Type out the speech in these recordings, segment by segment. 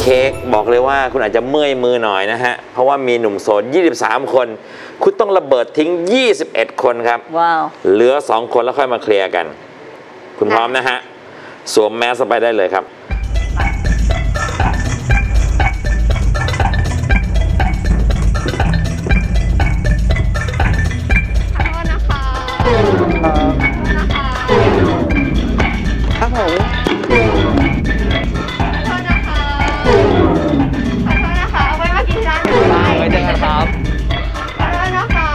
ค้กบอกเลยว่าคุณอาจจะเมื่อยมือหน่อยนะฮะเพราะว่ามีหนุ่มโสด23 คนคุณต้องระเบิดทิ้ง21 คนครับว้าวเหลือ2 คนแล้วค่อยมาเคลียร์กันคุณพร้อมนะฮะสวมแมสไปได้เลยครับครับผมไว้เจอกันครับขอโทษนะคะ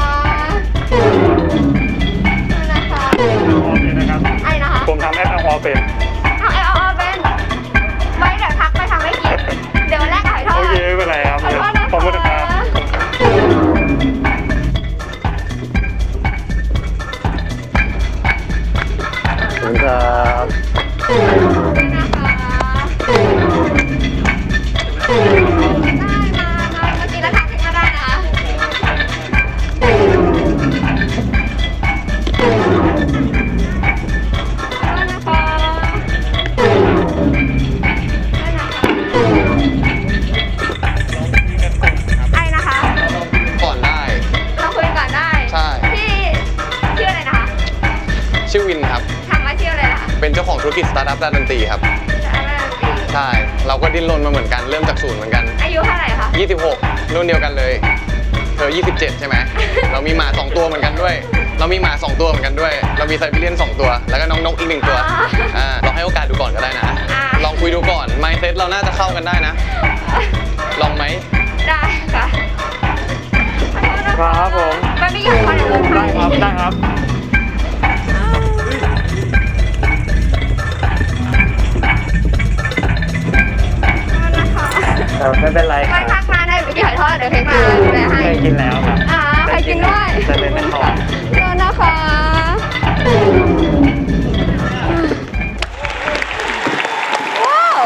ไอ้นะคะผมทำแอปแอลกอฮอล์เป็นทำแอลกอฮอล์เป็นไว้เดี๋ยวทักไปทำให้กินเดี๋ยวแลกหอยทอดโอเคไม่เป็นไรครับขอบคุณนะครับขอบคุณครับชื่อวินครับทำอาชีพอะไรล่ะเป็นเจ้าของธุรกิจสตาร์ทอัพด้านดนตรีครับใช่เราก็ดิ้นรนมาเหมือนกันเริ่มจากศูนย์เหมือนกันอายุเท่าไหร่คะ 26รุ่นเดียวกันเลยเธอ27ใช่ไหมเรามีหมา2 ตัวเหมือนกันด้วยเรามีหมา2 ตัวเหมือนกันด้วยเรามีไซบีเรียน2 ตัวแล้วก็น้องนกอีก1 ตัวลองให้โอกาสดูก่อนก็ได้นะลองคุยดูก่อนไมซ์เซ็ตเราน่าจะเข้ากันได้นะลองไหมได้ค่ะครับผมมันไม่อยากมาในวงได้ครับได้ครับไม่เป็นไรครับทักมาได้ไปกินหอยทอดเดี๋ยวเค้กมาเลยให้เคยกินแล้วครับเคยกินด้วยจะเป็นไม่ทอดเจอนะคะว้าว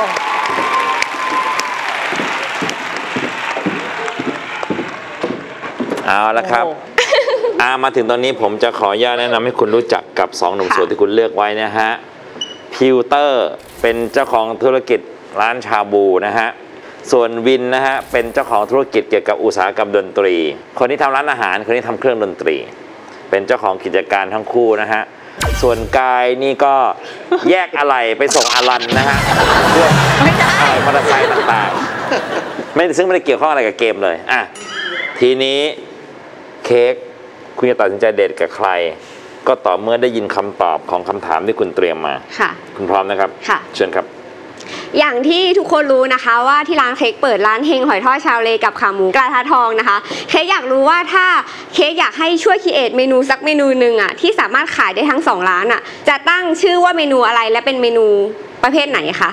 เอาละครับมาถึงตอนนี้ผมจะขออนุญาตแนะนำให้คุณรู้จักกับ2 หนุ่มโสดที่คุณเลือกไว้นะฮะพิวเตอร์เป็นเจ้าของธุรกิจร้านชาบูนะฮะส่วนวินนะฮะเป็นเจ้าของธุรกิจเกี่ยวกับอุตสาหกรรมดนตรีคนที่ทำร้านอาหารคนที่ทำเครื่องดนตรีเป็นเจ้าของกิจการทั้งคู่นะฮะส่วนกายนี่ก็แยกอะไหล่ไปส่งอารันนะฮะพวกอะไรมอเตอร์ไซค์ต่างๆซึ่งไม่ได้เกี่ยวข้องอะไรกับเกมเลยทีนี้เค้กคุณจะตัดสินใจเดทกับใครก็ต่อเมื่อได้ยินคำตอบของคำถามที่คุณเตรียมมาค่ะคุณพร้อมนะครับค่ะเชิญครับอย่างที่ทุกคนรู้นะคะว่าที่ร้านเค้กเปิดร้านเฮงหอยทอดชาวเลกับขาหมูกระทะทองนะคะเค้กอยากรู้ว่าถ้าเค้กอยากให้ช่วยคิดเมนูสักเมนูหนึ่งอ่ะที่สามารถขายได้ทั้ง2 ร้านอ่ะจะตั้งชื่อว่าเมนูอะไรและเป็นเมนูประเภทไหนคะ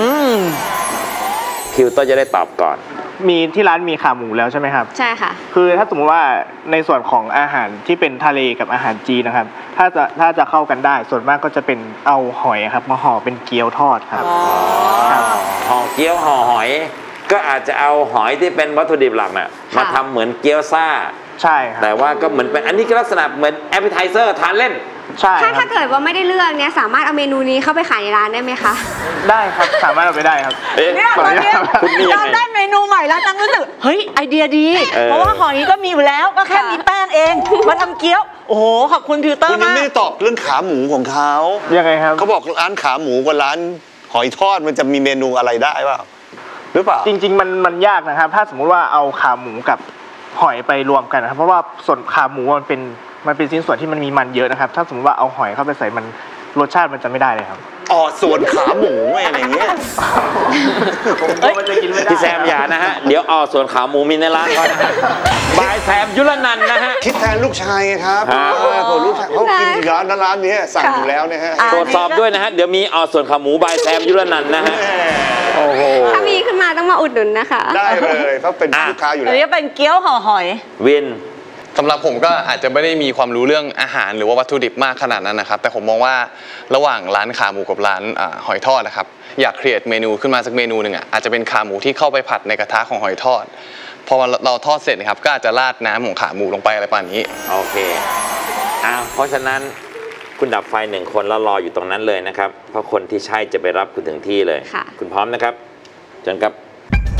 พิวเตอร์จะได้ตอบก่อนมีที่ร้านมีขาหมูแล้วใช่ไหมครับใช่ค่ะคือถ้าสมมติว่าในส่วนของอาหารที่เป็นทะเลกับอาหารจีนนะครับถ้าจะเข้ากันได้ส่วนมากก็จะเป็นเอาหอยครับมาห่อเป็นเกี๊ยวทอดครับห่อเกี๊ยวห่อหอยก็อาจจะเอาหอยที่เป็นวัตถุดิบหลักน่ะมาทำเหมือนเกี๊ยวซ่าใช่ครับแต่ว่าก็เหมือนเป็นอันนี้ก็ลักษณะเหมือนแอปเปิลไทเซอร์ทานเล่นใช่ถ้าเกิดว่าไม่ได้เลือกเนี่ยสามารถเอาเมนูนี้เข้าไปขายในร้านได้ไหมคะได้ครับสามารถเอาไปได้ครับเนี่ยวันนี้เราได้เมนูใหม่แล้วตั้งรู้สึกเฮ้ยไอเดียดีเพราะว่าหอยก็มีอยู่แล้วก็แค่มีแป้งเองมาทำเกี๊ยวโอ้โหขอบคุณพิวเตอร์มากคุณยังไม่ได้ตอบเรื่องขาหมูของเขายังไงครับเขาบอกร้านขาหมูกับร้านหอยทอดมันจะมีเมนูอะไรได้เปล่าหรือเปล่าจริงๆมันยากนะครับถ้าสมมุติว่าเอาขาหมูกับหอยไปรวมกันนะครับเพราะว่าส่วนขาหมูมันเป็นชิ้นส่วนที่มันมีมันเยอะนะครับถ้าสมมติว่าเอาหอยเข้าไปใส่มันรสชาติมันจะไม่ได้เลยครับส่วนขาหมูอะไรอย่างเงี้ยมันจะกินไม่ได้พี่แซมอย่านะฮะเดี๋ยวส่วนขาหมูมีในร้านเขานะฮะบายแซมยุรนันท์นะฮะคิดแทนลูกชายไงครับลูกชายเขากินร้านนี้สั่งอยู่แล้วนะฮะตรวจสอบด้วยนะฮะเดี๋ยวมีส่วนขาหมูบายแซมยุรนันท์นะฮะโอ้โหถ้ามีขึ้นมาต้องมาอุดหนุนนะคะได้เลยเพราะเป็นลูกค้าอยู่แล้วอันนี้เป็นเกี๊ยวห่อหอยวินสำหรับผมก็อาจจะไม่ได้มีความรู้เรื่องอาหารหรือว่าวัตถุดิบมากขนาดนั้นนะครับแต่ผมมองว่าระหว่างร้านขาหมูกับร้านหอยทอดนะครับอยากครีเอทเมนูขึ้นมาสักเมนูหนึ่งอาจจะเป็นขาหมูที่เข้าไปผัดในกระทะของหอยทอดพอเราทอดเสร็จนะครับก็อาจจะราดน้ำของขาหมูลงไปอะไรประมาณนี้โอเคเพราะฉะนั้นคุณดับไฟ1 คนแล้วรออยู่ตรงนั้นเลยนะครับเพราะคนที่ใช่จะไปรับคุณถึงที่เลยคุณพร้อมนะครับเชิญครับ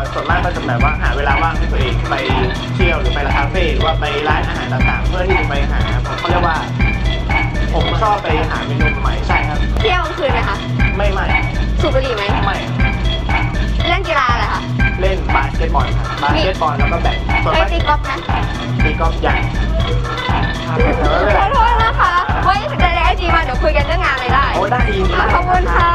ส่วนมากก็จะแบบว่าหาเวลาว่างให้ตัวเองไปเที่ยวหรือไปคาเฟ่หรือว่าไปร้านอาหารต่างๆ เพื่อที่จะไปหาเขาเรียกว่าผมชอบไปหาเมนูใหม่ใช่ครับเที่ยวกลางคืนไหมคะไม่สูบบุหรี่ไหมไม่เล่นกีฬาอะไรคะเล่นบาสเกตบอลครับบาสเกตบอลแล้วก็แบดส่วนเคยมากตีกอล์ฟไหมตีกอล์ฟใหญ่ขอโทษนะคะไว้สนใจในไอจีมาเดี๋ยวคุยกันเรื่องงานเลยได้โอ้ได้ยินขอบคุณค่ะ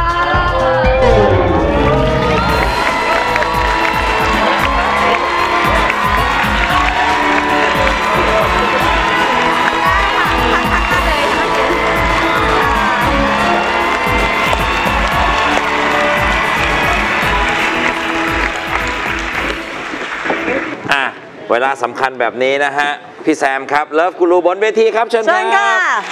เวลาสำคัญแบบนี้นะฮะพี่แซมครับเลิฟกูรูบนเวทีครับเชิญครับ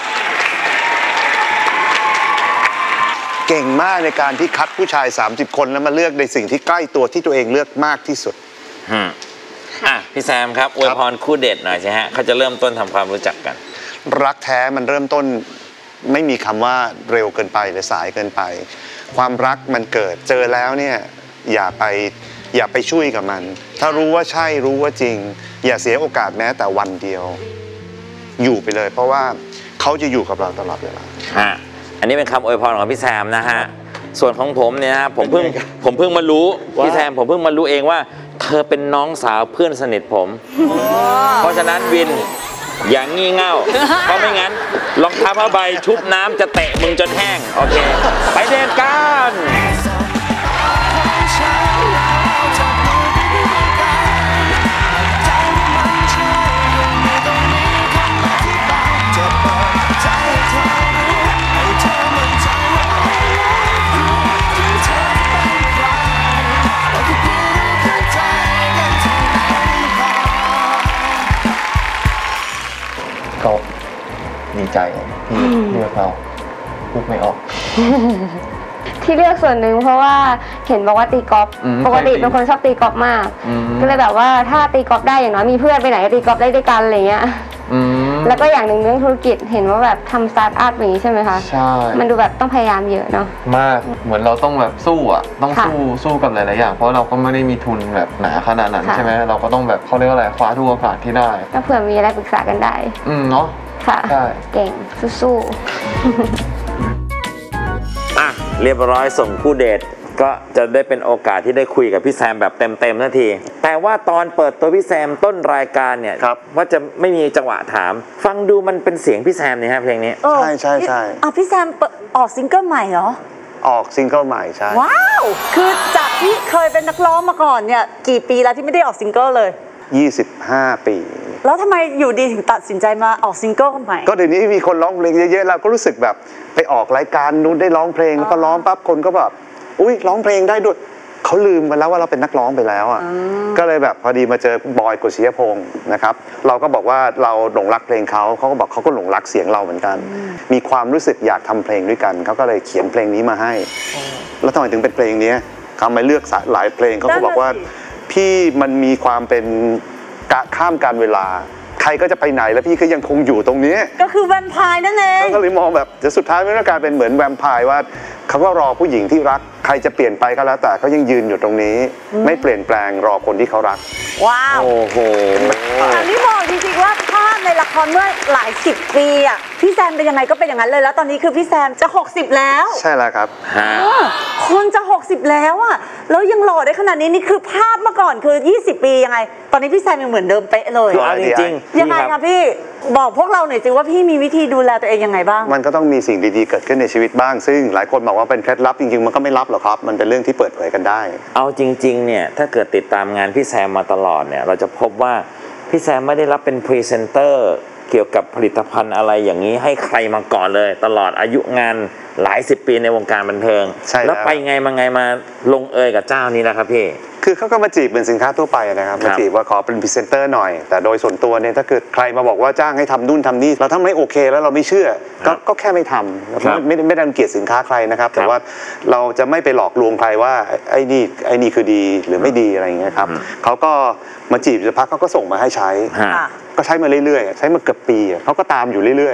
เก่งมากในการที่คัดผู้ชาย30คนแล้วมาเลือกในสิ่งที่ใกล้ตัวที่ตัวเองเลือกมากที่สุดพี่แซมครับอวยพรคู่เดทหน่อยสิฮะเขาจะเริ่มต้นทำความรู้จักกันรักแท้มันเริ่มต้นไม่มีคำว่าเร็วเกินไปหรือสายเกินไปความรักมันเกิดเจอแล้วเนี่ยอย่าไปช่วยกับมันถ้ารู้ว่าใช่รู้ว่าจริงอย่าเสียโอกาสแม้แต่วันเดียวอยู่ไปเลยเพราะว่าเขาจะอยู่กับเราตลอดเวลาอันนี้เป็นคำอวยพรของพี่แซมนะฮะส่วนของผมเนี่ยนะผมเพิ่งมารู้พี่แซมผมเพิ่งมารู้เองว่าเธอเป็นน้องสาวเพื่อนสนิทผมเพราะฉะนั้นวินอย่างงี่เง่าเพราะไม่งั้นรองเท้าผ้าใบชุบน้ำจะเตะมึงจนแห้งโอเคไปเดทกันก็ดีใจที่เลือกเราพูดไม่ออกที่เลือกส่วนหนึ่งเพราะว่าเห็นบอกว่าตีกอล์ฟปกติเป็นคนชอบตีกอล์ฟมากก็เลยแบบว่าถ้าตีกอล์ฟได้อย่างน้อยมีเพื่อนไปไหนตีกอล์ฟได้ด้วยกันอะไรเงี้ยแล้วก็อย่างหนึ่งเรื่องธุรกิจเห็นว่าแบบทำสตาร์ทอัพอย่างนี้ใช่ไหมคะใช่มันดูแบบต้องพยายามเยอะเนาะมากเหมือนเราต้องแบบสู้อ่ะต้องสู้กับหลายๆอย่างเพราะเราก็ไม่ได้มีทุนแบบหนาขนาดนั้นใช่ไหมเราก็ต้องแบบเขาเรียกว่าอะไรคว้าทุกโอกาสที่ได้ก็เผื่อมีอะไรปรึกษากันได้เนาะค่ะเก่งสู้เรียบร้อยส่งคู่เดทก็จะได้เป็นโอกาสที่ได้คุยกับพี่แซมแบบเต็มๆนาทีแต่ว่าตอนเปิดตัวพี่แซมต้นรายการเนี่ยว่าจะไม่มีจังหวะถามฟังดูมันเป็นเสียงพี่แซมนี่ฮะเพลงนี้ใช่พี่แซมออกซิงเกิลใหม่เหรอออกซิงเกิลใหม่ใช่ว้าวคือจากที่เคยเป็นนักร้องมาก่อนเนี่ยกี่ปีแล้วที่ไม่ได้ออกซิงเกิลเลย 25 ปีแล้วทำไมอยู่ดีถึงตัดสินใจมาออกซิงเกิลใหม่ก็เดี๋ยวนี้มีคนร้องเพลงเยอะๆเราก็รู้สึกแบบไปออกรายการนู้นได้ร้องเพลงพอร้องปั๊บคนก็แบบอุ้ยร้องเพลงได้ด้วยเขาลืมไปแล้วว่าเราเป็นนักร้องไปแล้วอ่ะก็เลยแบบพอดีมาเจอบอย กฤษยพงศ์นะครับเราก็บอกว่าเราหลงรักเพลงเขาก็บอกเขาก็หลงรักเสียงเราเหมือนกันมีความรู้สึกอยากทำเพลงด้วยกันเขาก็เลยเขียนเพลงนี้มาให้แล้วทำไมถึงเป็นเพลงนี้เขาไม่เลือกหลายเพลงเขาก็บอกว่าพี่มันมีความเป็นข้ามการเวลาใครก็จะไปไหนแล้วพี่ก็ยังคงอยู่ตรงนี้ก็คือแวมไพร์นั่นเองก็เลยมองแบบจะสุดท้ายไม่ต้องกลายเป็นเหมือนแวมไพร์ว่าเขาก็รอผู้หญิงที่รักใครจะเปลี่ยนไปก็แล้วแต่เขายังยืนอยู่ตรงนี้ไม่เปลี่ยนแปลงรอคนที่เขารักว้าวโอ้โหอันนี้บอกจริงๆว่าภาพในละครเมื่อหลาย10 ปีอ่ะพี่แซมเป็นยังไงก็เป็นอย่างนั้นเลยแล้วตอนนี้คือพี่แซมจะ60แล้วใช่แล้วครับคนจะ60แล้วอ่ะแล้วยังหล่อได้ขนาดนี้นี่คือภาพเมื่อก่อนคือ20 ปียังไงตอนนี้พี่แซมยังเหมือนเดิมเป๊ะเลยจริงๆยังไงคะพี่บอกพวกเราหน่อยสิว่าพี่มีวิธีดูแลตัวเองยังไงบ้างมันก็ต้องมีสิ่งดีๆเกิดขึ้นในชีวิตบ้างซึ่งหลายคนบอกว่าเป็นเคล็ดลับจริงๆมันก็ไม่ลับหรอกครับมันเป็นเรื่องที่เปิดเผยกันได้เอาจริงๆเนี่ยถ้าเกิดติดตามงานพี่แซมมาตลอดเนี่ยเราจะพบว่าพี่แซมไม่ได้รับเป็นพรีเซนเตอร์เกี่ยวกับผลิตภัณฑ์อะไรอย่างนี้ให้ใครมาก่อนเลยตลอดอายุงานหลาย10 ปีในวงการบันเทิงแล้วไปไงมาลงเอยกับเจ้านี้นะครับพี่คือเขาก็มาจีบเป็นสินค้าทั่วไปนะครับมาจีบว่าขอเป็นพรีเซนเตอร์หน่อยแต่โดยส่วนตัวเนี่ยถ้าเกิดใครมาบอกว่าจ้างให้ทำนู่นทำนี่เราถ้าไม่โอเคแล้วเราไม่เชื่อก็แค่ไม่ทำไม่ได้รังเกียจสินค้าใครนะครับแต่ว่าเราจะไม่ไปหลอกลวงใครว่าไอ้นี่คือดีหรือไม่ดีอะไรอย่างเงี้ยครับเขาก็มาจีบสักพักเขาก็ส่งมาให้ใช้ก็ใช้มาเรื่อยๆใช้มาเกือบปีเขาก็ตามอยู่เรื่อยๆ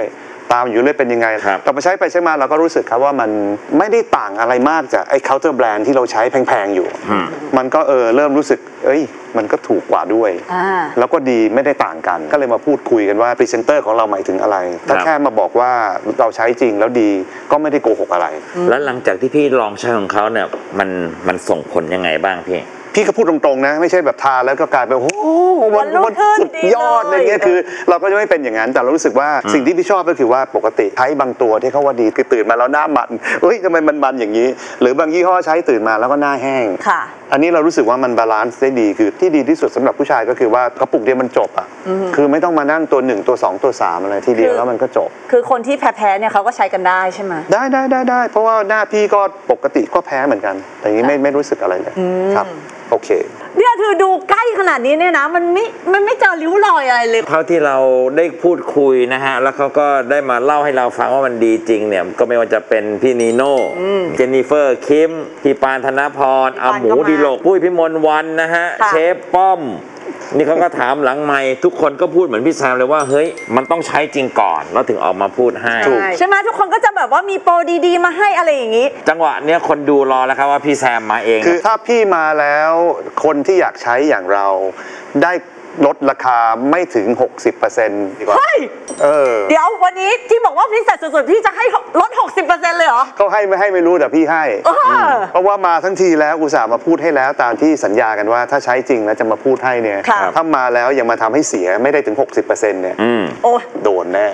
ตามอยู่เรื่อยเป็นยังไงแต่พอใช้ไปใช้มาเราก็รู้สึกครับว่ามันไม่ได้ต่างอะไรมากจากไอ้เคาน์เตอร์แบรนด์ที่เราใช้แพงๆอยู่มันก็เริ่มรู้สึกมันก็ถูกกว่าด้วยแล้วก็ดีไม่ได้ต่างกันก็เลยมาพูดคุยกันว่าพรีเซนเตอร์ของเราหมายถึงอะไรถ้าแค่มาบอกว่าเราใช้จริงแล้วดีก็ไม่ได้โกหกอะไรแล้วหลังจากที่พี่ลองใช้ของเขาเนี่ยมันส่งผลยังไงบ้างพี่ก็พูดตรงๆนะไม่ใช่แบบทานแล้วก็กลายเป็นโอ้โหมันสุดยอดอะไรเงี้ยคือเราก็จะไม่เป็นอย่างนั้นแต่เรารู้สึกว่าสิ่งที่พี่ชอบก็คือว่าปกติใช้บางตัวที่เขาว่าดีคือตื่นมาแล้วหน้ามันทำไมมันอย่างนี้หรือบางยี่ห้อใช้ตื่นมาแล้วก็หน้าแห้งอันนี้เรารู้สึกว่ามันบาลานซ์ได้ดีคือที่ดีที่สุดสำหรับผู้ชายก็คือว่ากระปุกเดียวมันจบอ่ะคือไม่ต้องมานั่งตัว1ตัว2ตัว3อะไรทีเดียวแล้วมันก็จบคือคนที่แพ้เนี่ยเขาก็ใช้กันได้ใช่ไหมได้เพราะว่าหน้าพี่ก็ปกติก็แพ้เหมือนกันแต่นี้ไม่รู้สึกอะไรเลยครับโอเคเนี่ยคือดูใกล้ขนาดนี้เนี่ยนะมันไม่เจอริ้วรอยอะไรเลยเท่าที่เราได้พูดคุยนะฮะแล้วเขาก็ได้มาเล่าให้เราฟังว่ามันดีจริงเนี่ยก็ไม่ว่าจะเป็นพี่นีโน่เจนนิเฟอร์คิมพี่ปานธนพรอาหมูดิโลกปุ้ยพิมลวันนะฮะเชฟป้อมนี่เขาก็ถามหลังไมค์ทุกคนก็พูดเหมือนพี่แซมเลยว่าเฮ้ยมันต้องใช้จริงก่อนแล้วถึงออกมาพูดให้ใช่ไหมทุกคนก็จะแบบว่ามีโปรดีๆมาให้อะไรอย่างนี้จังหวะเนี้ยคนดูรอแล้วครับว่าพี่แซมมาเองคือถ้าพี่มาแล้วคนที่อยากใช้อย่างเราได้ลดราคาไม่ถึง 60% ดีกว่าเดี๋ยววันนี้ที่บอกว่าพิเศษสุดๆพี่จะให้ลด 60% เลยเหรอเขาให้ไม่รู้แต่พี่ให้เพราะว่ามาทั้งทีแล้วอุตส่าห์มาพูดให้แล้วตามที่สัญญากันว่าถ้าใช้จริงแล้วจะมาพูดให้เนี่ยถ้ามาแล้วยังมาทำให้เสียไม่ได้ถึง 60% เนี่ยโดนแน่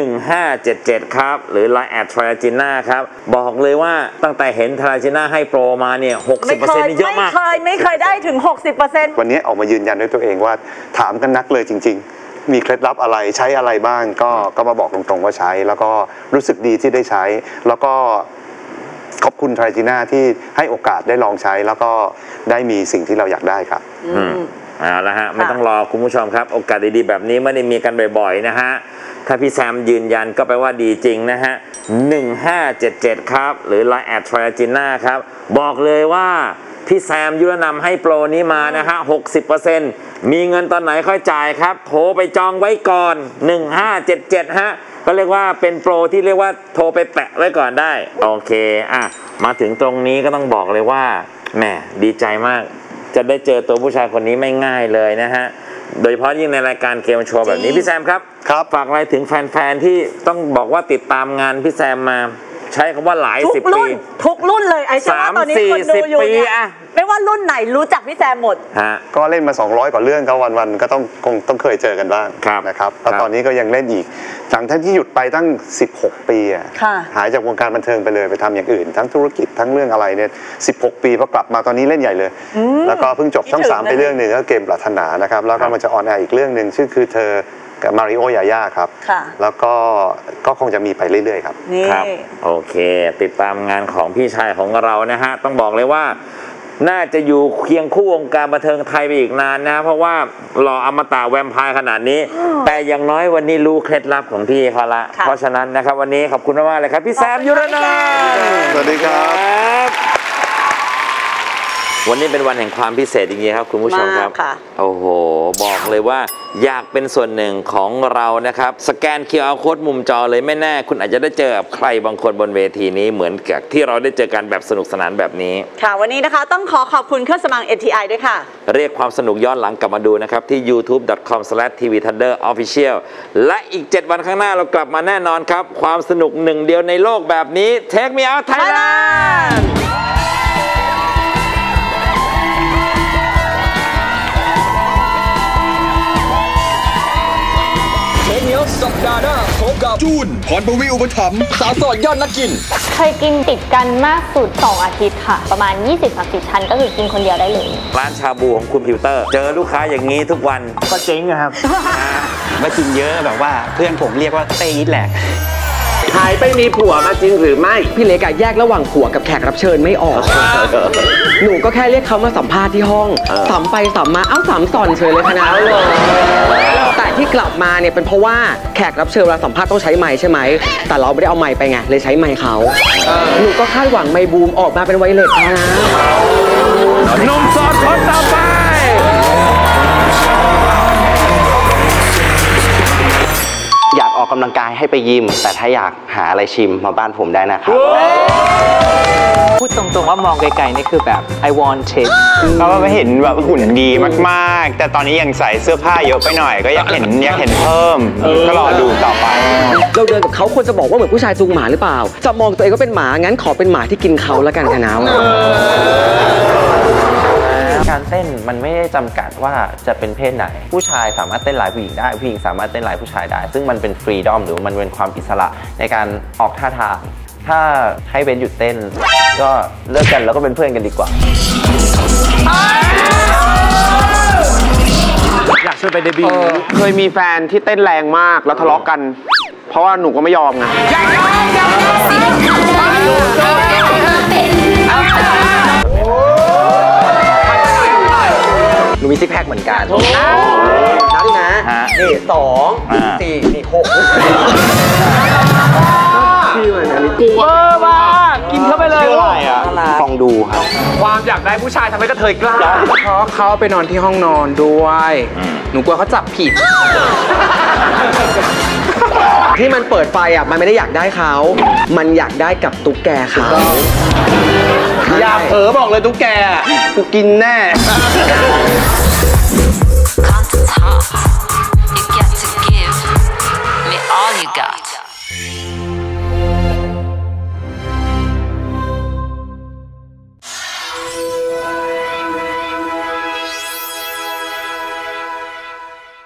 1577ครับหรือ Line แอดทราจิน่าครับบอกเลยว่าตั้งแต่เห็นทราจิน่าให้โปรมาเนี่ย 60% นี่เยอะมากไม่เคยได้ถึง 60% วันนี้ออกมายืนยันด้วยตัวเองว่าถามกันนักเลยจริงๆมีเคล็ดลับอะไรใช้อะไรบ้างก็มาบอกตรงๆว่าใช้แล้วก็รู้สึกดีที่ได้ใช้แล้วก็ขอบคุณทราจิน่าที่ให้โอกาสได้ลองใช้แล้วก็ได้มีสิ่งที่เราอยากได้ครับเอาละฮะไม่ต้องรอคุณผู้ชมครับโอกาสดีๆแบบนี้ไม่ได้มีกันบ่อยๆนะฮะถ้าพี่แซมยืนยันก็แปลว่าดีจริงนะฮะ1577ครับหรือ Line แอดทราจิน่าครับบอกเลยว่าพี่แซมยุรนำให้โปรนี้มานะฮะ 60% มีเงินตอนไหนค่อยจ่ายครับโทรไปจองไว้ก่อน1577ฮะก็เรียกว่าเป็นโปรที่เรียกว่าโทรไปแปะไว้ก่อนได้โอเคมาถึงตรงนี้ก็ต้องบอกเลยว่าแหมดีใจมากจะได้เจอตัวผู้ชายคนนี้ไม่ง่ายเลยนะฮะโดยเฉพาะยิ่งในรายการเกมโชว์แบบนี้พี่แซมครับฝากอะไรถึงแฟนๆที่ต้องบอกว่าติดตามงานพี่แซมมาใช้คำว่าหลาย10 ปีทุกรุ่นเลยไอ้เชื่อว่าตอนนี้คนดูอยู่เนี่ยไม่ว่ารุ่นไหนรู้จักพี่แซมหมดก็เล่นมา200กว่าเรื่องก็วันๆก็ต้องเคยเจอกันบ้างนะครับแล้วตอนนี้ก็ยังเล่นอีกหลังจากที่หยุดไปตั้ง16 ปีหายจากวงการบันเทิงไปเลยไปทำอย่างอื่นทั้งธุรกิจทั้งเรื่องอะไรเนี่ย16 ปีพอกลับมาตอนนี้เล่นใหญ่เลยแล้วก็เพิ่งจบช่อง3ไปเรื่องนึงก็เกมปรารถนานะครับแล้วก็มันจะออนแอร์อีกเรื่องนึงชื่อคือเธอกับมาริโอยาย่าครับแล้วก็คงจะมีไปเรื่อยๆครับครับโอเคติดตามงานของพี่ชายของเรานะฮะต้องบอกเลยว่าน่าจะอยู่เคียงคู่วงการบันเทิงไทยไปอีกนานนะเพราะว่าหล่ออมตะแวมไพร์ขนาดนี้แต่อย่างน้อยวันนี้รู้เคล็ดลับของพี่เขาละเพราะฉะนั้นนะครับวันนี้ขอบคุณมากๆเลยครับพี่แซมยุรนันท์สวัสดีครับวันนี้เป็นวันแห่งความพิเศษจริงๆครับคุณผู้ชมครับโอ้โหบอกเลยว่าอยากเป็นส่วนหนึ่งของเรานะครับสแกน QR Code มุมจอเลยไม่แน่คุณอาจจะได้เจอกับใครบางคนบนเวทีนี้เหมือนกับที่เราได้เจอกันแบบสนุกสนานแบบนี้ค่ะวันนี้นะคะต้องขอบคุณเครื่องสำอาง NTI ด้วยค่ะเรียกความสนุกย้อนหลังกลับมาดูนะครับที่ youtube.com/tvthunderofficial และอีก7 วันข้างหน้าเรากลับมาแน่นอนครับความสนุกหนึ่งเดียวในโลกแบบนี้ Take Me Out Thailand สัปดาห์หน้าพบกับจูนพรปวีอุปถัมภ์สาวโสดยอดนักกินเคยกินติดกันมากสุด2 อาทิตย์ค่ะประมาณ 20-30 ชั้นก็คือกินคนเดียวได้เลยร้านชาบูของคุณพิวเตอร์เจอลูกค้าอย่างนี้ทุกวันก็เจ๊งครับว่ากินเยอะแบบว่าเพื่อนผมเรียกว่าเต้ยิดแหลกหายไปมีผัวมาจริงหรือไม่พี่เล็กแยกระหว่างผัวกับแขกรับเชิญไม่ออกหนูก็แค่เรียกเขามาสัมภาษณ์ที่ห้องสัมไปสัมมาสัมสอนเฉยเลยคณะแต่ที่กลับมาเนี่ยเป็นเพราะว่าแขกรับเชิญเวลาสัมภาษณ์ต้องใช้ไมค์ใช่ไหมแต่เราไม่ได้เอาไมค์ไปไงเลยใช้ไมค์เขาหนูก็คาดหวังไมค์บูมออกมาเป็นไวเลสนะหนุ่มโสดคนต่อไปอยากออกกำลังกายให้ไปยิมแต่ถ้าอยากหาอะไรชิมมาบ้านผมได้นะครับพูดตรงๆว่ามองไกลๆนี่คือแบบ I want it เพราะว่าเห็นแบบหุ่นดีมากๆแต่ตอนนี้ยังใส่เสื้อผ้าเยอะไปหน่อยก็อยากเห็นเพิ่มก็รอดูต่อไปเราเดินกับเขาควรจะบอกว่าเหมือนผู้ชายจูงหมาหรือเปล่าจะมองตัวเองก็เป็นหมางั้นขอเป็นหมาที่กินเขาแล้วกันค่ะน้าการเต้นมันไม่ได้จำกัดว่าจะเป็นเพศไหนผู้ชายสามารถเต้นลายผู้หญิงได้ผู้หญิงสามารถเต้นลายผู้ชายได้ซึ่งมันเป็นฟรีดอมหรือมันเป็นความอิสระในการออกท่าทางถ้าให้เบนหยุดเต้นก็เลิกกันแล้วก็เป็นเพื่อนกันดีกว่าอยากชวนไปเดบิวต์เคยมีแฟนที่เต้นแรงมากแล้วทะเลาะกันเพราะว่าหนูก็ไม่ยอมไงหนูมีซิกแพคเหมือนกันนับนะนี่2 4นี่6ชื่ออะไรนะนี่เวอร์มากกินเข้าไปเลยอะไรอ่ะฟองดูครับความอยากได้ผู้ชายทำให้กระเทยกล้าเพราะเขาไปนอนที่ห้องนอนด้วยหนูกลัวเขาจับผิดที่มันเปิดไฟอ่ะมันไม่ได้อยากได้เขามันอยากได้กับตุ๊กแกเขาอย่าเผลอบอกเลยตุ๊กแกกูกินแน่ You get to give me all you got.